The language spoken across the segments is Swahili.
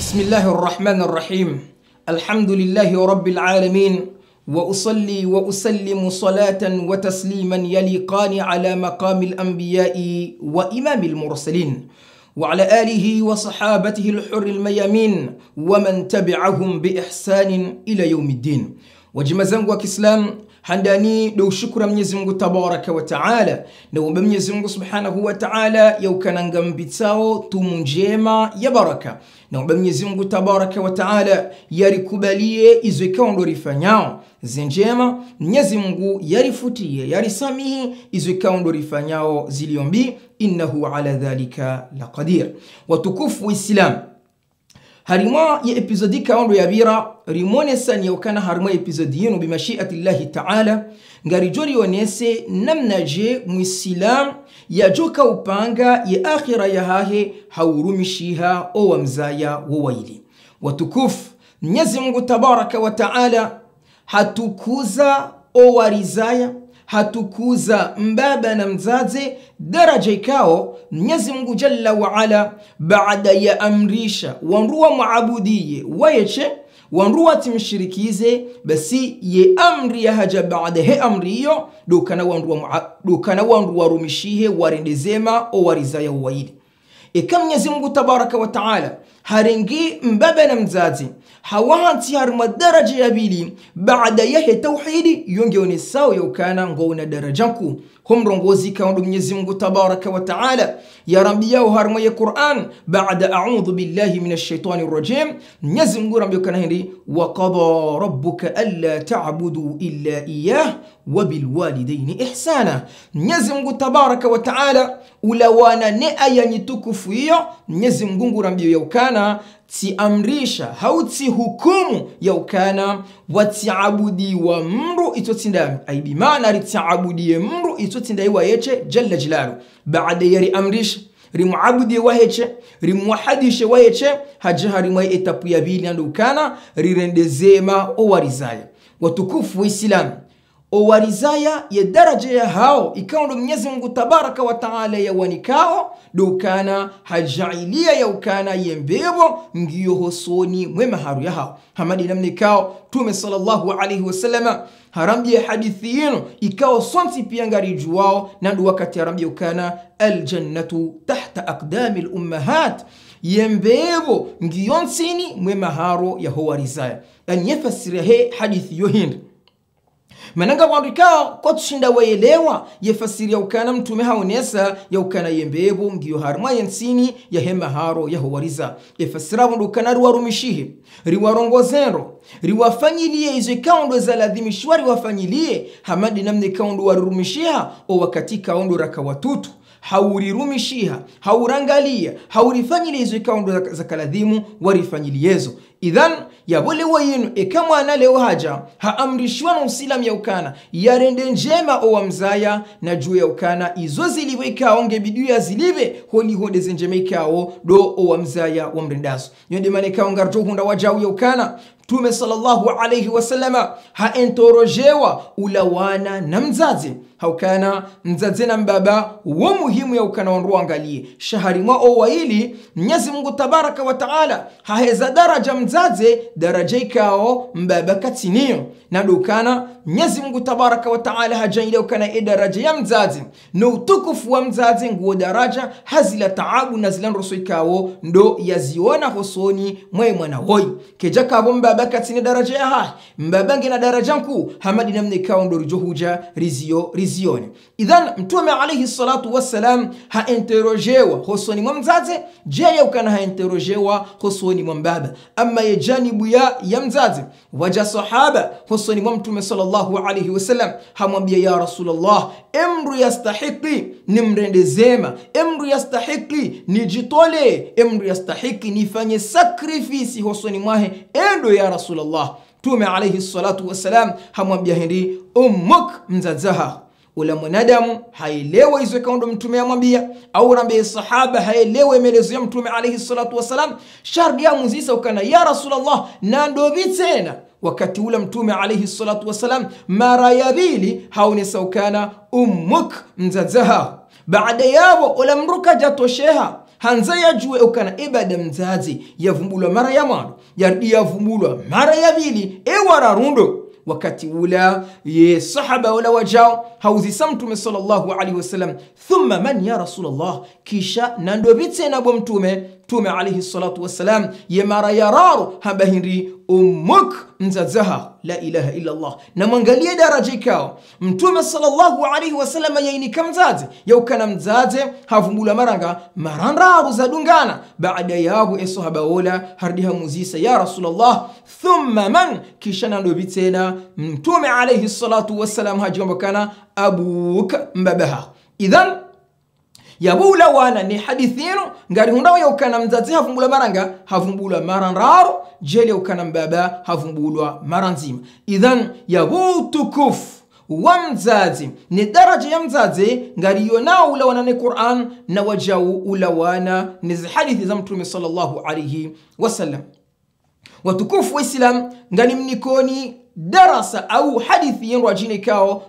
بسم الله الرحمن الرحيم. الحمد لله رب العالمين، وأصلي وأسلم صلاة وتسليما يليقان على مقام الأنبياء وإمام المرسلين، وعلى آله وصحابته الحر الميامين ومن تبعهم بإحسان إلى يوم الدين. وجمزangu wa Kiislamu, handani do shukura Mwenyezi Mungu Tabaraka wa Taala, na omba Mwenyezi Mungu Subhanahu wa Taala yaukananga mbitsao tumu njema ya baraka, na omba Mwenyezi Mungu Tabaraka wa Taala yarikubalie izo ikaondo rifanyao zinjema, Mwenyezi Mungu yarifutie yarisamihi izo ikaondo rifanyao ziliombi, innahu ala dhalika laqadir. Watukufu Islam, harimo ya episodi kaondo ya bira rimone sani yaukana harimo episodi yenu bimashiati Allahi Ta'ala ngarijori onese namna je muislam ya joka upanga ya akhira ya hahe haurumishiha owa mzaya wawaili. Watukufu Mwenyezi Mungu Tabaraka wa Ta'ala hatukuza owa rizaya, hatukuza mbaba na mzaze daraja ikao Mwenyezi Mungu Jalla wa Ala baada ya amrisha wanruwa muabudiye wayeche wanruwa timshirikize basi ye amri ya haja baada he amri yo dukana wanruwa rumishihe warendezema o warizaya uwaili. Eka Mwenyezi Mungu Tabaraka wa Taala harengi mbaba na mzazi hawanti harma daraja ya bili baada ya tauhidi yongeone sawa yaukana ngona darajanku humrongozi kaundu Mwenyezi Mungu Tabaraka wa Taala ya rabbiya harma ya Qur'an baada a'udhu billahi minash shaitani rrajim. Mwenyezi Mungu rabbiya kana hindi wa qada rabbuka alla ta'budu illa iyyah wa bil walidayni ihsana. Mwenyezi Mungu Tabaraka wa Taala ulawana ne aya nyitukufu hiyo Mwenyezi Mungu rabbiya yaukana ti amrisha hauti hukumu yaukana watiabudi wa mru itotindami aibi maana ritiabudi ya mru itotindai wa yeche jalla jilalu baada yari amrisha rimuabudi wa yeche rimuhadishe wa yeche hajahari mwa etapu ya bili andukana rirendezema o warizaya. Watukufu wa Islam, o warizaya ya daraja ya hao ikaondo Mwenyezi Mungu Tabaraka wa Taala ya wanikao dukana hajailia ya ukana yembebo ngiyo hosoni mwema haru ya hao hamadi namnikao Tume sallallahu alaihi wasallama harambi ya hadithi yino ikao sonti pia ngari juwao nandu wakati harambi ukana aljannatu tahta aqdami ummahat yembebo ngiyo nsini mwema haru ya ho warizaya. Yani yefasiri he hadithi yohindi mananga wandikao kwa tushinda waelewa yefasiri ya ukana mtume haonesa ya ukana yembebo ngiyo harma yensini ya hema haro ya huwariza yefasira wandu ukana riwarumishihe riwarongozero riwafanyilie izo kaundo za ladhimishwa riwafanyilie hamadi namne kaundo warumishiha o wakati kaundo raka watutu haurirumishiha haurangalia haurifanyilie izo kaundo za kaladhimu warifanyiliezo. Idhan ya wale wayinu kama analeo haja haamrishwa na usilam ya ukana yarende njema o wamzaya na juu ya ukana izo ziliwe ikao ngebidu ya ziliwe holi hode zenjeme ikao do o wamzaya wa mrendazo yonde manekao ngarjo hunda wajau ya ukana Tume sallallahu alaihi wasallama haentorojewa ulawana na mzazi haukana mzazi na mbaba wa muhimu ya ukana wanru angalie shahari mwa o waili Mwenyezi Mungu Tabaraka wa Taala haheza daraja mzazi daraja ikao mbaba katinio na dukana Mwenyezi Mungu Tabaraka wa Taala hajaile ukana daraja ya mzazi na utukufu wa mzazi nguo daraja hazila taabu na zila nroso ikao ndo yaziona hosoni mwe mwana hoi keja kabo mbaba katini daraja ya hai mbabange na daraja mkuu hamadi namne ikao ndo rijohuja rizione. Idhan mtume alayhi salatu wassalam haenterojewa hosoni mwa mzazi jaya ukana haenterojewa hosoni mwa mbaba ama ye janibu ya mzazi waja sahaba hosoni mwa mtume sallallahu alayhi wasallam hamwambia ya Rasulullah emru yastahiki ni mrendezema, emru yastahiki ni jitole, emru yastahiki nifanye sakrifisi hosoni mwahe endo ya Rasulullah. Tume alayhi salatu wassalam hamwambia hindi ummuk mzazaha. Ula mwanadamu haelewa hizo kaundo mtume amwambia au rambe sahaba haelewa melezo ya mtume alayhi salatu wassalam shardi ya muzisa ukana ya Rasulullah na ndo vitena wakati ula mtume alayhi salatu wassalam mara ya bili haonesa ukana ummuk mzazaha baada yawo ula mruka jatosheha hanza yajue ukana ibada mzazi yavumbulwa mara ya mwanzo yavumbulwa mara ya pili wararundo wakati ula ye sahaba wala wajao hauzisa mtume sallallahu alaihi wasallam thumma man ya rasulullah kisha nando bitena bo mtume alaihi salatu wassalam ye mara yararo habahiri ummuk mzazaha la ilaha illa Allah na mwangalie daraja ikao mtume sallallahu alaihi wasallam yaini kamzaze yaukana mzaze havumbula maranga marandaru zadungana baada yabu sahaba wala hardiha muzisa ya rasulullah thumma man kisha nando bitena mtume alaihi salatu wassalam hajomba kana abuk mbabaha idhan yabula wana ni hadithino ngari hundawa yaukana mzazi havumbula maranga havumbula marandaru jeli yaukana mbaba havumbulwa maranzima idhan yabu tukufu wa mzazi ni daraja ya mzazi ngari yonao ula wana ni Qur'an na wajau ula wana ni hadithi za mtume sallallahu alaihi wasallam watukufu wa Islam ngani mnikoni darasa au hadithi yenro ajine kao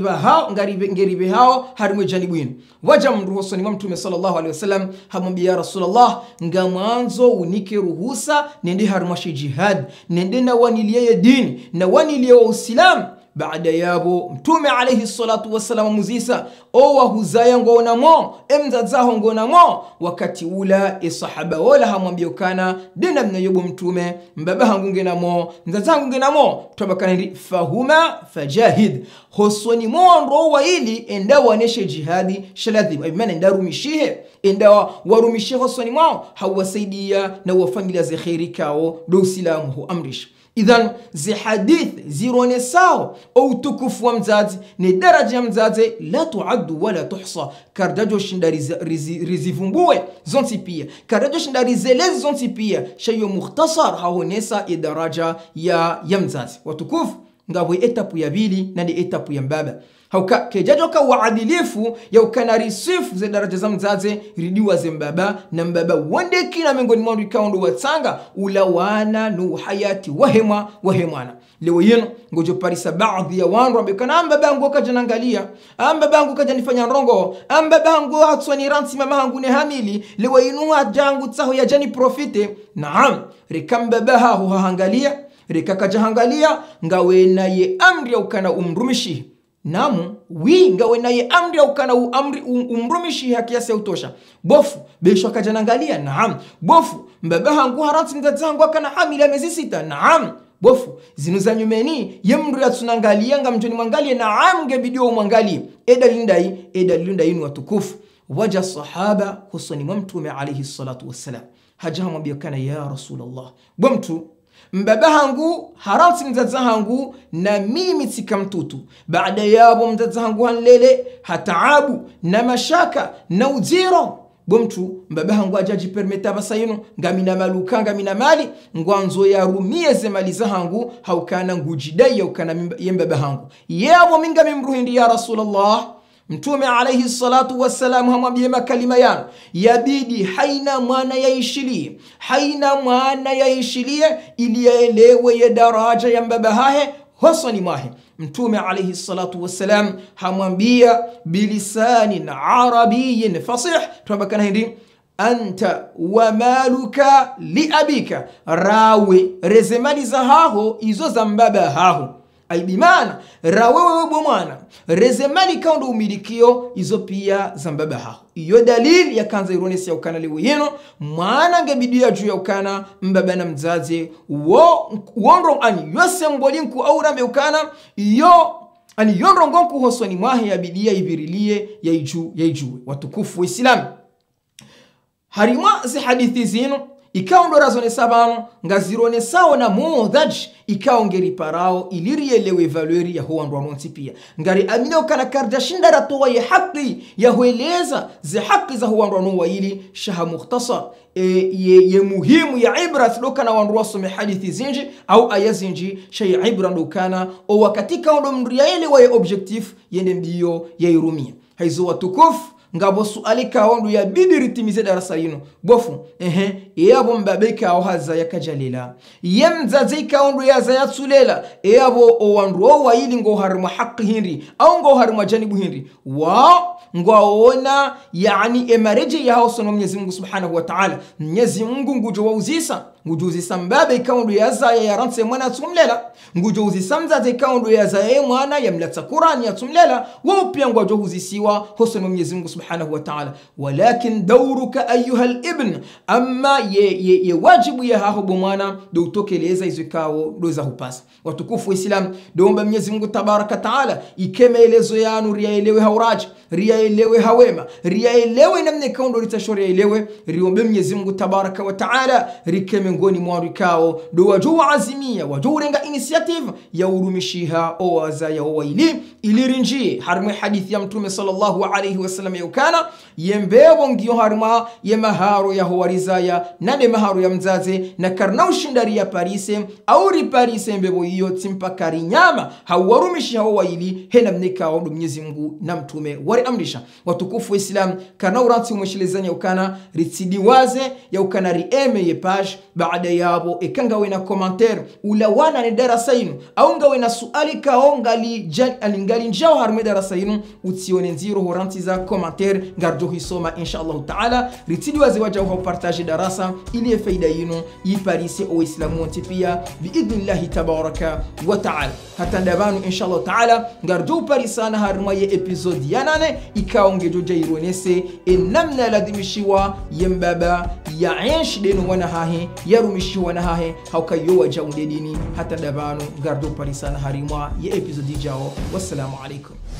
ngeribe hao harimwe janibwinu waja mruhusoni wa mtume sallallahu alaihi wasallam hamwambia ya Rasulullah ngamanzo unike ruhusa nende harimwashi jihad nende na waniliye dini na waniliye wa Uislamu baada yabo mtume alayhi salatu wassalam muzisa owa huzaya ngona mo emzazaho ngona mo wakati ula sahaba wala hamwambia kana dena mnayobo mtume mbaba hangunge na mo mzazangu ngena mo tobakana fahuma fajahid hosoni mo ndo wa ili enda waneshe jihadi shaladhi maana enda rumishihe enda warumishe hosoni mo hawasaidia na wa familia za khairi kao do Uislamu hu amrish idhan zi hadith zirone sao au tukufu wa mzazi ni daraja ya mzazi la tuaddu wala tuhsa kardajo shinda rizivumbue zonti pia kardajo shinda rizelezi zonti pia shayo mukhtasar haonesa daraja ya mzazi watukufu ngabo etapu ya pili na ni etapu ya mbaba hauka kejajo ka waadilifu ya ukanari sifu ze daraja za mzazi ridiwa ze mbaba na mbaba wande kina mengoni mwandu ikaondo watsanga ulawana nu hayati wahemwana leo yeno ngojo parisa baadhi ya wandu ambekana ambabangu kajanangalia ambabangu kajanifanya rongo ambabangu hatswani ransi mama hangu ne hamili leo yenu ajangu tsaho ya jani profite naam rikambabaha huhangalia rikakajahangalia ngawe naye amri ukana umrumishi namu ngawe naye amri ukana umrumishi hakiasi utosha bofu besho kajanangalia naam bofu mbaba hangu haranti mzazangu akana hamila miezi 6 naam bofu zinuza nyumeni yemru ya tunangalia ngamjoni mwangalie naam ngebidio mwangalie edalindai ni watukufu waja sahaba husani mtume alayhi salatu wassalam hajahamwambia kana ya rasulullah bomtu mbaba hangu haranti mzaza hangu na mimi tika mtutu baada yabo mzaza hangu hanlele hataabu na mashaka na ujiro bomtu mbaba hangu ajaji permeta basayino ngamina maluka ngamina mali ngwanzo ya rumie ze mali za hangu haukana ngujidai ya ukana mbaba hangu yabo minga mimruhindi ya rasulullah mtume alayhi salatu wassalam hamwambie makalima yana yabidi haina mwana yaishilie ili yaelewe ya daraja ya mbaba hahe hosani mahe mtume alayhi salatu wassalam hamwambia bilisanin arabiyin fasih tubakana hindi anta wa maluka li abika rawe rezemali za haho izo za mbaba haho ay bimana rawewe bomwana rezemali kaundo umilikio izo pia za mbaba haho iyo dalili ya kanza ironesi ya ukana lewe yeno mwana ngebidia juu ya ukana mbaba na mzazi wonro ani yose mbolinku au rambe ukana iyo ani yonrongonku hosoni mwahe ya bidia ibirilie ya ijue watukufu wa Islam harima zi hadithi zino ikao ndo razone sabano ngazirone sawa na muodhaj ikao ngeri parao ilirielewe valueri ya huwa ndo monti pia ngari amino kana kardashinda ratowa ya haki ya hueleza za haki za huwa ndo wa ili shaha mukhtasar ye muhimu ya ibra lokana wandu wasome hadithi zinji au aya zinji shay ibra lokana o wakatika ndo mriaele wa objectif yende mbio ya irumia haizo watukufu ngabo suali kaondu ya bidiri timize darasa yino bofu yabo mbabe kao haza yakajalila yemzazi kaondu ya zayatsulela yabo owandu wa ili ngo harma haqi hindi au ngo harma janibu hindi wa ngwaona yani emareje ya hausa na Mwenyezi Mungu Subhanahu wa Ta'ala. Mwenyezi Mungu ngujuzisa mbabe kaundu ya zaya ya ranse mwana tumlela ngujuzisa mzaze kaundu ya zaya mwana ya mlata Qur'ani ya tumlela wa pia ngujuzisiwa hausa na Mwenyezi Mungu Subhanahu wa Ta'ala. Walakin dawruka ayuha al-ibn amma ye wajibu ya hahubu mwana do utokeleza izikao do za hupasa. Watukufu Islam doomba Mwenyezi Mungu Tabaraka Ta'ala ikemeelezo yanu riyaelewe hauraji riyaelewe hawema riyaelewe namne kaundu litashori yaelewe riombe Mwenyezi Mungu Tabaraka wa Ta'ala rikeme ngoni mwarikao do wajuu azimia wajuu renga initiative ya urumishiha owaza ya owaili ilirinjie harmu hadithi ya Mtume sallallahu alayhi wasallam yukana yembewo ngiyo harma ya maharo ya howarizaya nane maharo ya mzaze na karna ushindari ya Parise au ri Parise mbebo iyo timpa karinyama hawarumishiha owaili hena mnekao do Mwenyezi Mungu na Mtume wari amrisha. Watukufu Islam kana uranti umeshilezanya yukana ritidiwaze ya ukana rieme ye page baada yabo ekangawe na commentaire ulawana ni darasa yinu au ngawe na suali kaongali alingali njao harme darasa yinu utione nziro horanti za commentaire ngarjo hisoma inshallah ta'ala ritidiwaze waja ho partage darasa ili faida yinu yiparise o islamu pia biidhnillah tabaraka wa ta'ala hata ndabanu inshallah ta'ala ngarjo parisana harma ye episode yanane ikaongejo jaironese enamna ladhimishiwa yembaba ya ensh denu wana hahe yarumishiwa na hahe haukayowa jaunde dini hata dabanu gardo parisana harimwa ya episode jao. Wassalamu alaikum.